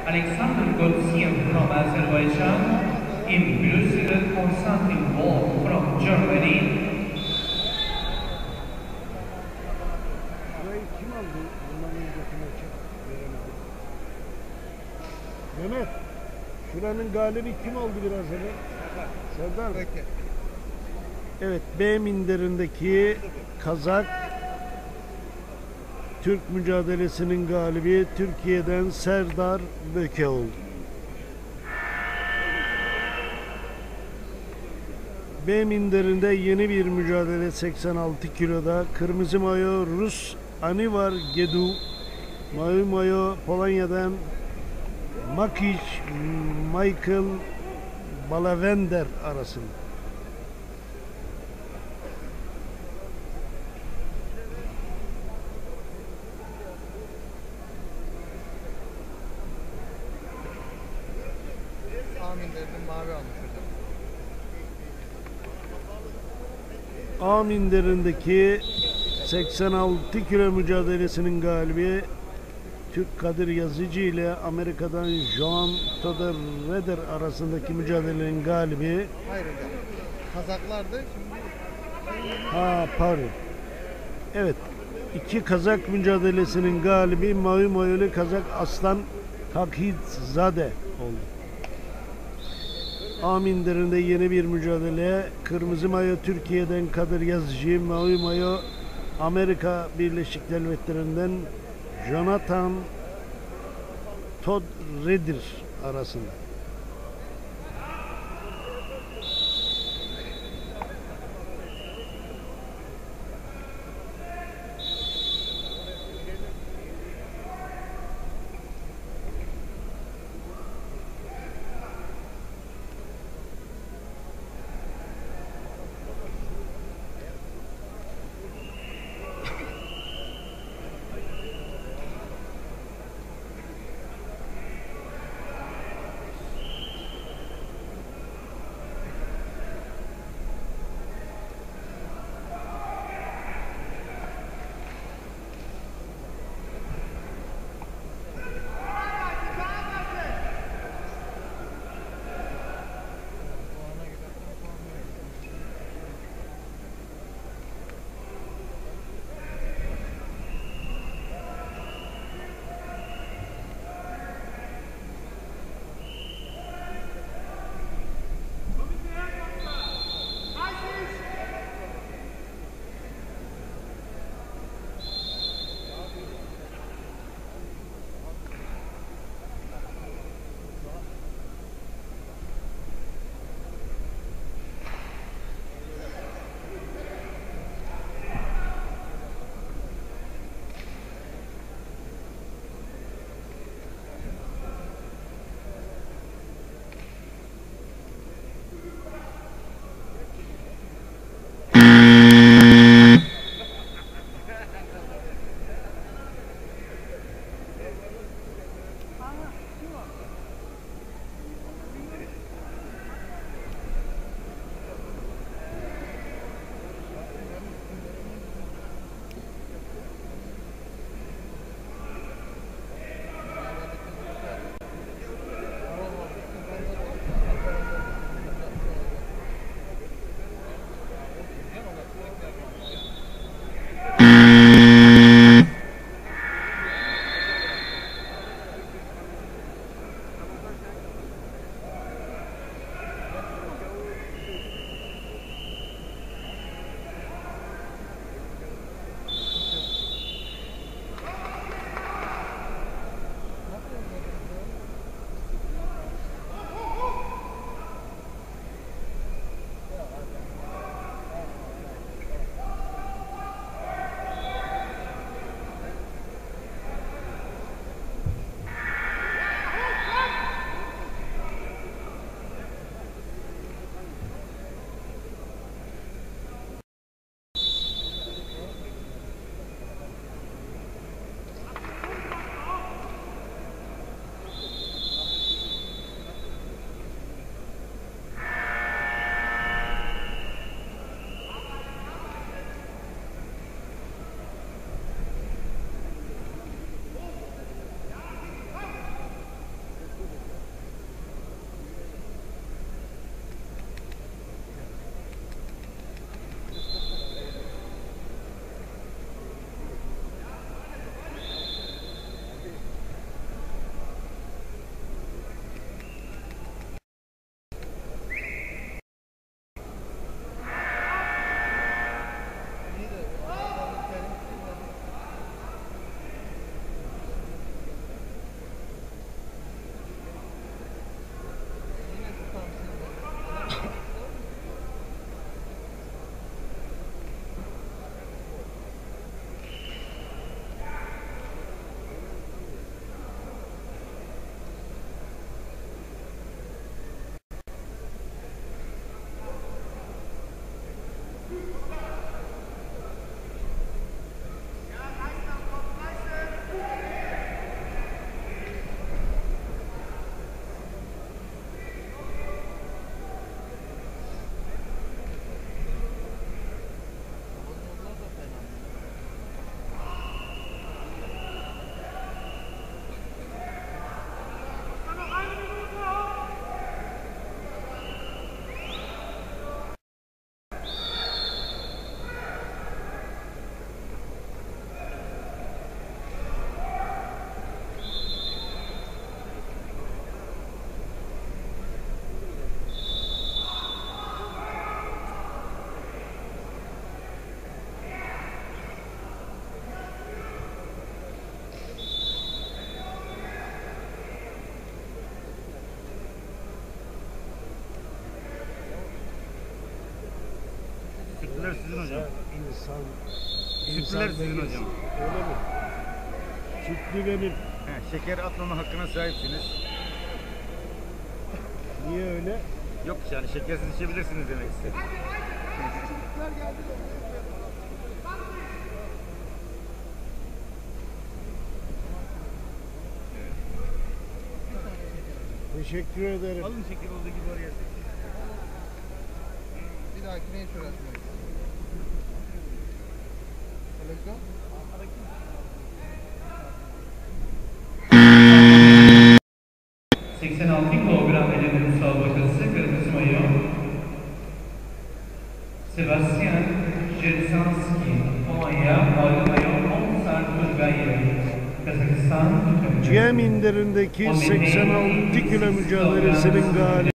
Alexander Goldsian from Azerbaijan, in blue suit Konstantin Wolf from Germany. Burayı kim aldı? Bundan önceki maçı göremedim. Mehmet, şuranın galibi kim oldu biraz evvel? Serdar mı? Evet, B minderindeki Kazak Türk mücadelesinin galibi Türkiye'den Serdar Böke oldu. B minderinde yeni bir mücadele 86 kiloda. Kırmızı mayo Rus Anivar Gedu, mavi mayo Polonya'dan Makic Michael Balavender arasında. Mavi almış hocam. A minderindeki 86 kilo mücadelesinin galibi Türk Kadir Yazıcı ile Amerika'dan Joan Toder Reder arasındaki mücadelenin galibi. Hayır hocam. Kazaklardı. Şimdi Pardon. Evet. İki Kazak mücadelesinin galibi mavi mayolu Kazak Aslan Kakhidzade oldu. A minderinde yeni bir mücadele. Kırmızı mayo Türkiye'den Kadir Yazıcı, mavi mayo Amerika Birleşik Devletleri'nden Jonathan Todd Redder arasında. insan. Sütlüler sizin değilsin. hocam. Öyle mi? Sütlü benim. Şeker atmama hakkına sahipsiniz. Niye öyle? Yok yani şekersiz içebilirsiniz demek istedim. Teşekkür ederim. Alın şeker olduğu gibi oraya. Bir dahakine hiç uğraşmayız. Televizyon. 86 kilogram beden müsabakası kırmızı mayo. Sebastian Jersanski, Polonya, mavi mayo, 10 saat Bulgarya. Kazakistan, GM indirindeki 86 kilo mücadelesinin galibi